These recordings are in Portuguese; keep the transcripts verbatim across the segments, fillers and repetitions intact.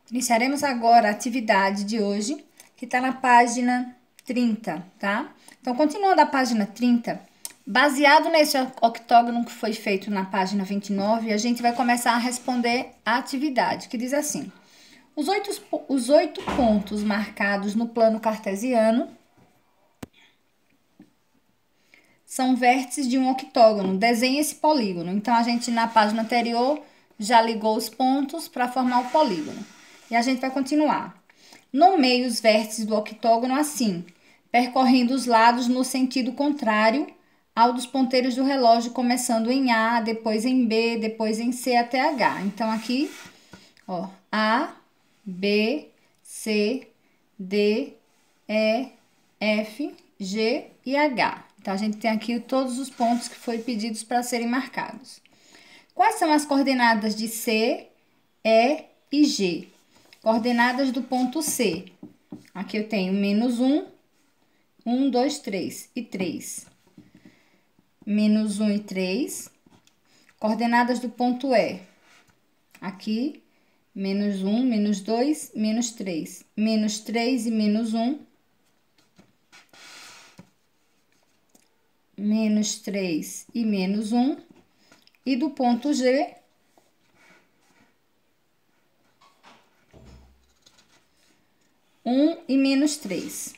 Iniciaremos agora a atividade de hoje, que está na página trinta, tá? Então, continuando a página trinta, baseado nesse octógono que foi feito na página vinte e nove, a gente vai começar a responder a atividade, que diz assim: os oito, os oito pontos marcados no plano cartesiano são vértices de um octógono. Desenhe esse polígono. Então, a gente na página anterior já ligou os pontos para formar o polígono. E a gente vai continuar. Nomeie os vértices do octógono assim, percorrendo os lados no sentido contrário ao dos ponteiros do relógio, começando em A, depois em B, depois em C até H. Então, aqui, ó, A, B, C, D, E, F, G e H. Então, a gente tem aqui todos os pontos que foram pedidos para serem marcados. Quais são as coordenadas de C, E e G? Coordenadas do ponto C. Aqui eu tenho menos um, um, dois, três e três. Menos um e três. Coordenadas do ponto E. Aqui, menos um, menos dois, menos três. Menos três e menos um. Menos três e menos um. E do ponto G, um e menos três.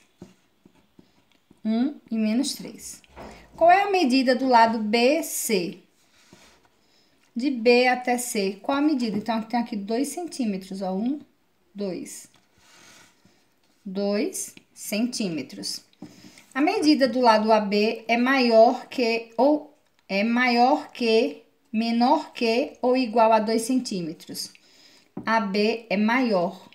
um e menos três. Qual é a medida do lado B C? De B até C, qual a medida? Então, tem aqui dois centímetros, ó. um, dois. dois centímetros. A medida do lado A B é maior que, ou é maior que, menor que ou igual a dois centímetros. A B é maior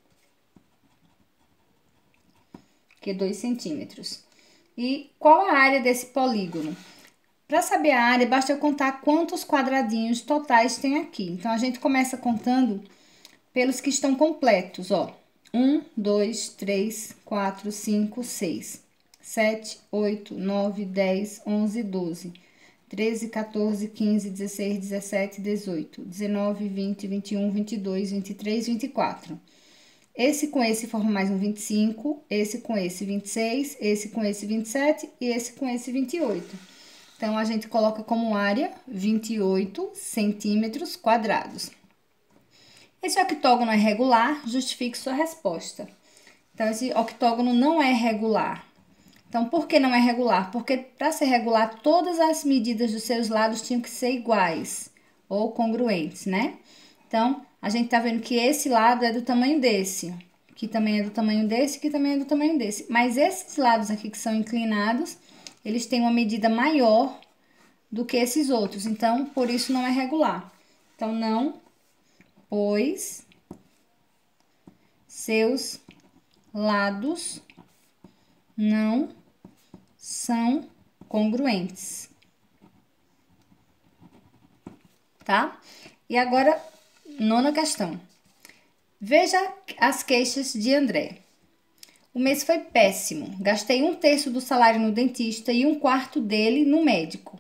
que dois centímetros. E qual a área desse polígono? Para saber a área, basta eu contar quantos quadradinhos totais tem aqui. Então, a gente começa contando pelos que estão completos, ó. um, dois, três, quatro, cinco, seis, sete, oito, nove, dez, onze, doze, treze, quatorze, quinze, dezesseis, dezessete, dezoito, dezenove, vinte, vinte e um, vinte e dois, vinte e três, vinte e quatro. Esse com esse forma mais um vinte e cinco, esse com esse vinte e seis, esse com esse vinte e sete e esse com esse vinte e oito. Então, a gente coloca como área vinte e oito centímetros quadrados. Esse octógono é regular, justifique sua resposta. Então, esse octógono não é regular. Então, por que não é regular? Porque para ser regular, todas as medidas dos seus lados tinham que ser iguais ou congruentes, né? Então, a gente tá vendo que esse lado é do tamanho desse, que também é do tamanho desse, que também é do tamanho desse. Mas esses lados aqui que são inclinados, eles têm uma medida maior do que esses outros. Então, por isso não é regular. Então, não, pois seus lados não são congruentes. Tá? E agora, nona questão. Veja as queixas de André. O mês foi péssimo. Gastei um terço do salário no dentista e um quarto dele no médico.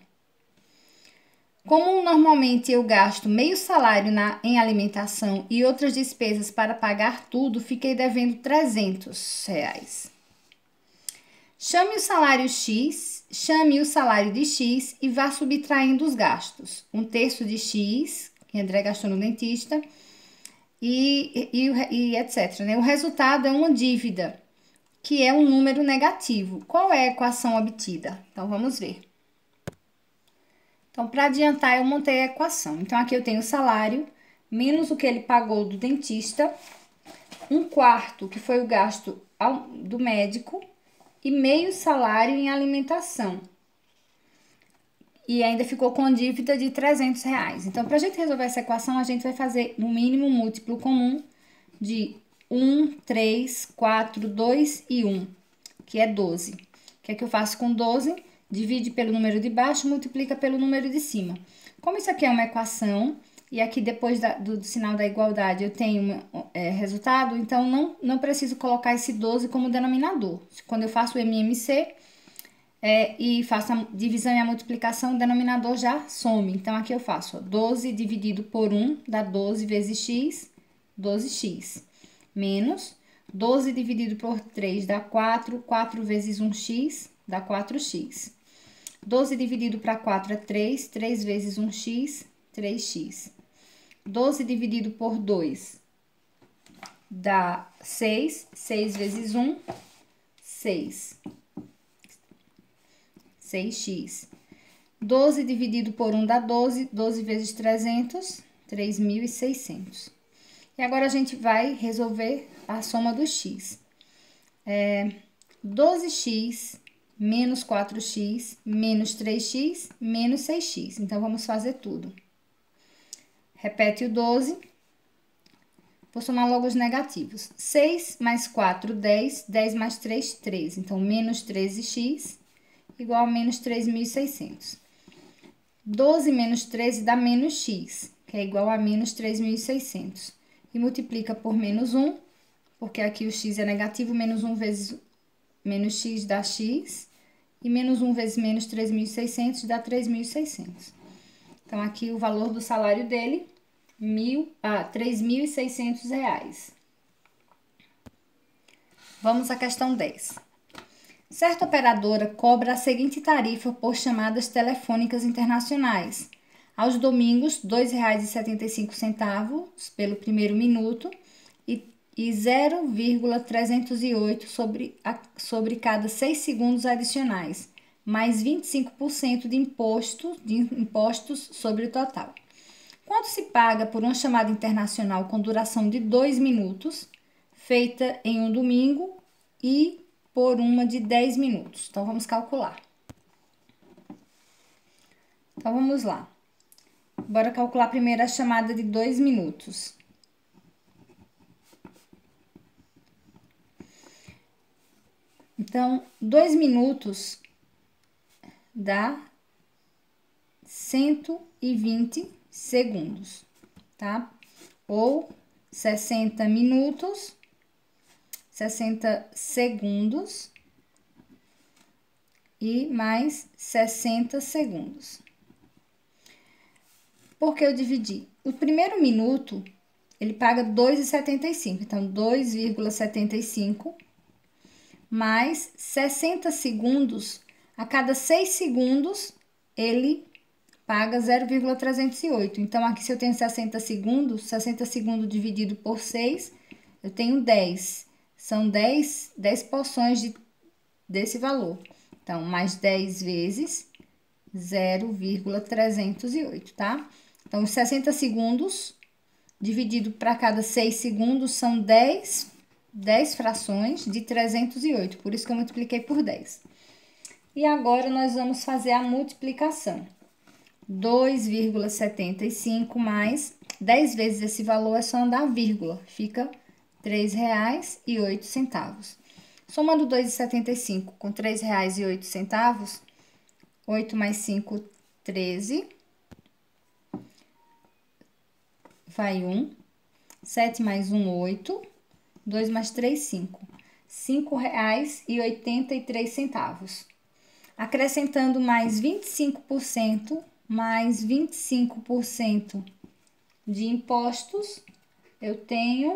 Como normalmente eu gasto meio salário na, em alimentação e outras despesas para pagar tudo, fiquei devendo trezentos reais. Chame o salário X, chame o salário de X e vá subtraindo os gastos. Um terço de X, que André gastou no dentista, e, e, e etcétera. Né? O resultado é uma dívida, que é um número negativo. Qual é a equação obtida? Então, vamos ver. Então, para adiantar, eu montei a equação. Então, aqui eu tenho o salário, menos o que ele pagou do dentista, um quarto, que foi o gasto ao, do médico, e meio salário em alimentação. E ainda ficou com dívida de trezentos reais. Então, para a gente resolver essa equação, a gente vai fazer no mínimo múltiplo comum de um, três, quatro, dois e um, que é doze. O que é que eu faço com doze? Divide pelo número de baixo, multiplica pelo número de cima. Como isso aqui é uma equação, e aqui depois da, do, do sinal da igualdade eu tenho um, é, resultado, então não, não preciso colocar esse doze como denominador. Quando eu faço o M M C é, e faço a divisão e a multiplicação, o denominador já some. Então, aqui eu faço ó, doze dividido por um, dá doze vezes x, doze x, menos doze dividido por três dá quatro, quatro vezes um x dá quatro x. doze dividido para quatro é três, três vezes um x, três x. doze dividido por dois dá seis, seis vezes um, seis. seis x. doze dividido por um dá doze, doze vezes trezentos, três mil e seiscentos. E agora a gente vai resolver a soma do x. É doze x menos quatro x menos três x menos seis x. Então, vamos fazer tudo. Repete o doze. Vou somar logo os negativos. seis mais quatro, dez. dez mais três, treze. Então, menos treze x igual a menos três mil e seiscentos. doze menos treze dá menos x, que é igual a menos três mil e seiscentos. E multiplica por menos um, porque aqui o x é negativo, menos um vezes menos x dá x, e menos um vezes menos três mil e seiscentos dá três mil e seiscentos. Então, aqui o valor do salário dele, mil, ah, três mil e seiscentos reais. Vamos à questão dez. Certa operadora cobra a seguinte tarifa por chamadas telefônicas internacionais. Aos domingos, dois reais e setenta e cinco centavos pelo primeiro minuto e, e zero vírgula trezentos e oito sobre, a, sobre cada seis segundos adicionais, mais vinte e cinco por cento de, imposto, de impostos sobre o total. Quanto se paga por uma chamada internacional com duração de dois minutos, feita em um domingo e por uma de dez minutos? Então, vamos calcular. Então, vamos lá. Bora calcular primeiro a chamada de dois minutos. Então, dois minutos dá cento e vinte segundos, tá? Ou sessenta minutos, sessenta segundos e mais sessenta segundos. Por que eu dividi? O primeiro minuto, ele paga dois reais e setenta e cinco centavos. Então, dois vírgula setenta e cinco mais sessenta segundos. A cada seis segundos, ele paga zero vírgula trezentos e oito. Então, aqui se eu tenho sessenta segundos, sessenta segundos dividido por seis, eu tenho dez. São dez, dez porções de, desse valor. Então, mais dez vezes zero vírgula trezentos e oito, tá? Então, os sessenta segundos dividido para cada seis segundos são dez, dez frações de trezentos e oito. Por isso que eu multipliquei por dez. E agora, nós vamos fazer a multiplicação. dois vírgula setenta e cinco mais dez vezes esse valor é só andar vírgula. Fica três reais e oito centavos. Somando dois vírgula setenta e cinco com três reais e oito centavos, oito mais cinco, treze. Vai um. sete mais um, oito. dois mais três, cinco. cinco reais e oitenta e três centavos. Acrescentando mais vinte e cinco por cento, mais vinte e cinco por cento de impostos, eu tenho...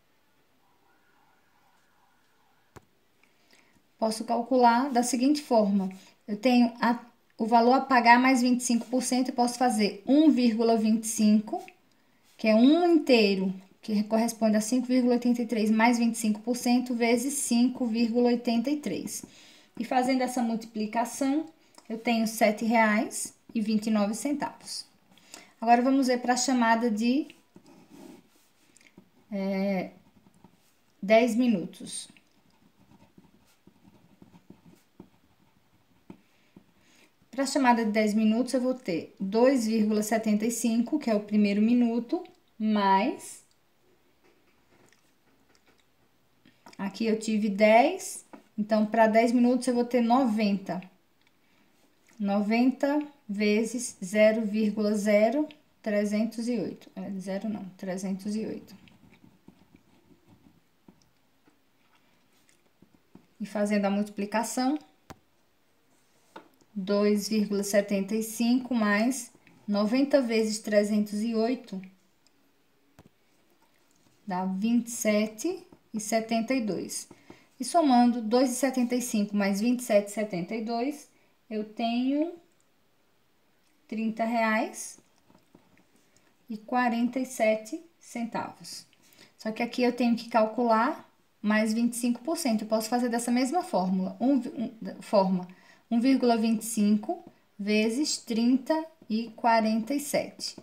Posso calcular da seguinte forma. Eu tenho a, o valor a pagar mais vinte e cinco por cento, eu posso fazer um vírgula vinte e cinco, que é um inteiro, que corresponde a cinco vírgula oitenta e três mais vinte e cinco por cento, vezes cinco vírgula oitenta e três. E fazendo essa multiplicação, eu tenho sete reais e vinte e nove centavos. Agora, vamos ver para a chamada de é, dez minutos. Para a chamada de dez minutos, eu vou ter dois vírgula setenta e cinco, que é o primeiro minuto, mais... Aqui eu tive dez, então, para dez minutos, eu vou ter noventa. noventa vezes zero vírgula zero trezentos e oito. É, zero não, trezentos e oito. E fazendo a multiplicação... dois vírgula setenta e cinco mais noventa vezes trezentos e oito dá vinte e sete reais e setenta e dois centavos. E somando dois reais e setenta e cinco mais vinte e sete reais e setenta e dois centavos, eu tenho trinta reais e quarenta e sete centavos. Só que aqui eu tenho que calcular mais vinte e cinco por cento. Eu posso fazer dessa mesma fórmula, um, um, forma um vírgula vinte e cinco vezes trinta e quarenta e sete.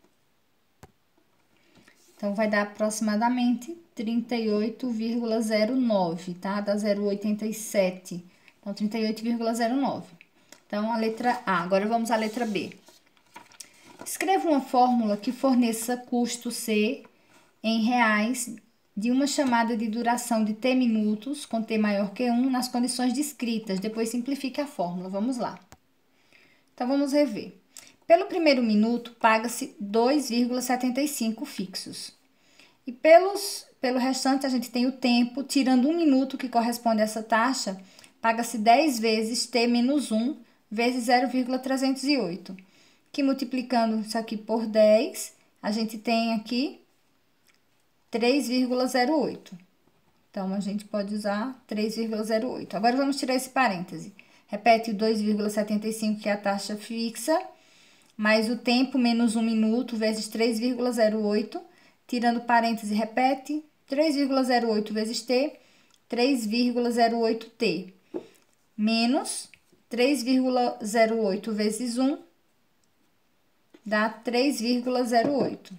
Então, vai dar aproximadamente trinta e oito vírgula zero nove, tá? Dá zero vírgula oitenta e sete. Então, trinta e oito vírgula zero nove. Então, a letra A. Agora, vamos à letra B. Escreva uma fórmula que forneça custo C em reais de uma chamada de duração de T minutos, com T maior que um, nas condições descritas. Depois, simplifique a fórmula. Vamos lá. Então, vamos rever. Pelo primeiro minuto, paga-se dois vírgula setenta e cinco fixos. E pelos, pelo restante, a gente tem o tempo, tirando um minuto, que corresponde a essa taxa, paga-se dez vezes T menos um, vezes zero vírgula trezentos e oito. Que multiplicando isso aqui por dez, a gente tem aqui três vírgula zero oito. Então, a gente pode usar três vírgula zero oito. Agora, vamos tirar esse parêntese. Repete o dois vírgula setenta e cinco, que é a taxa fixa, mais o tempo menos um minuto, vezes três vírgula zero oito, tirando parêntese, repete, três vírgula zero oito vezes T, três vírgula zero oito T, menos três vírgula zero oito vezes um, dá três vírgula zero oito.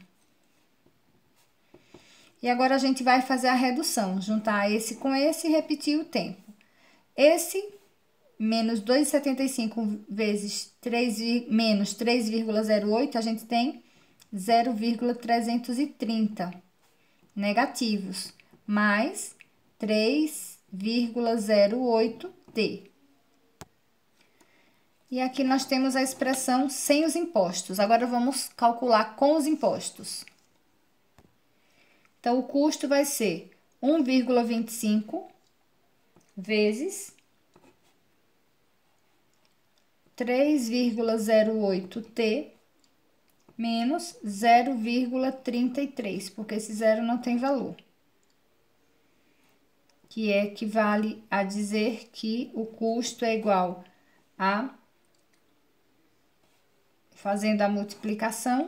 E agora, a gente vai fazer a redução, juntar esse com esse e repetir o tempo. Esse menos dois vírgula setenta e cinco vezes três, menos três vírgula zero oito, a gente tem zero vírgula trezentos e trinta negativos, mais três vírgula zero oito T. E aqui nós temos a expressão sem os impostos. Agora, vamos calcular com os impostos. Então, o custo vai ser um vírgula vinte e cinco vezes três vírgula zero oito T menos zero vírgula trinta e três, porque esse zero não tem valor. Que equivale a dizer que o custo é igual a, fazendo a multiplicação,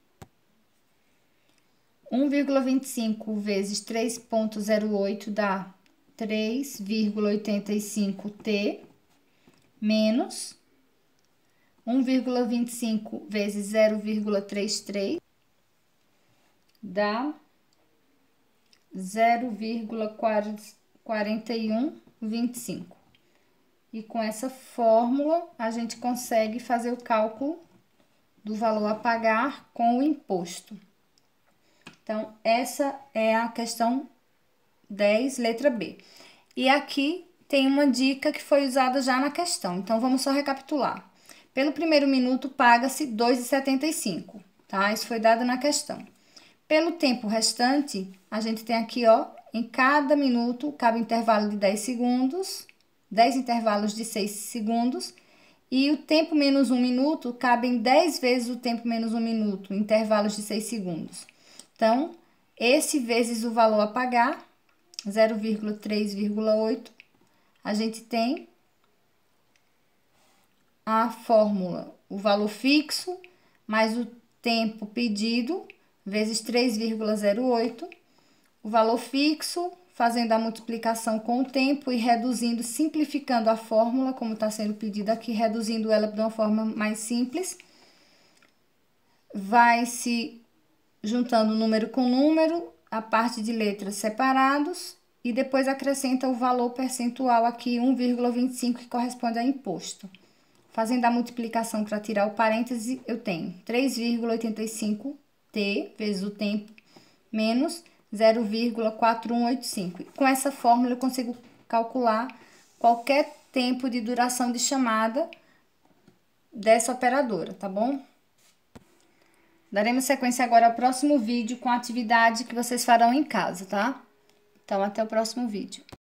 um vírgula vinte e cinco vezes três vírgula zero oito dá três vírgula oitenta e cinco T menos um vírgula vinte e cinco vezes zero vírgula trinta e três dá zero vírgula quarenta e um vinte e cinco. E com essa fórmula, a gente consegue fazer o cálculo do valor a pagar com o imposto. Então, essa é a questão dez, letra B. E aqui tem uma dica que foi usada já na questão. Então, vamos só recapitular. Pelo primeiro minuto, paga-se dois vírgula setenta e cinco, tá? Isso foi dado na questão. Pelo tempo restante, a gente tem aqui, ó, em cada minuto, cabe intervalo de dez segundos, dez intervalos de seis segundos, e o tempo menos um minuto, cabem dez vezes o tempo menos um minuto, intervalos de seis segundos. Então, esse vezes o valor a pagar, zero vírgula três vírgula oito, a gente tem a fórmula, o valor fixo, mais o tempo pedido, vezes três vírgula zero oito, o valor fixo, fazendo a multiplicação com o tempo e reduzindo, simplificando a fórmula, como está sendo pedido aqui, reduzindo ela de uma forma mais simples, vai se juntando número com número, a parte de letras separados, e depois acrescenta o valor percentual aqui, um vírgula vinte e cinco, que corresponde a imposto. Fazendo a multiplicação para tirar o parêntese, eu tenho três vírgula oitenta e cinco T vezes o tempo, menos zero vírgula quatro um oito cinco. Com essa fórmula, eu consigo calcular qualquer tempo de duração de chamada dessa operadora, tá bom? Daremos sequência agora ao próximo vídeo com a atividade que vocês farão em casa, tá? Então, até o próximo vídeo.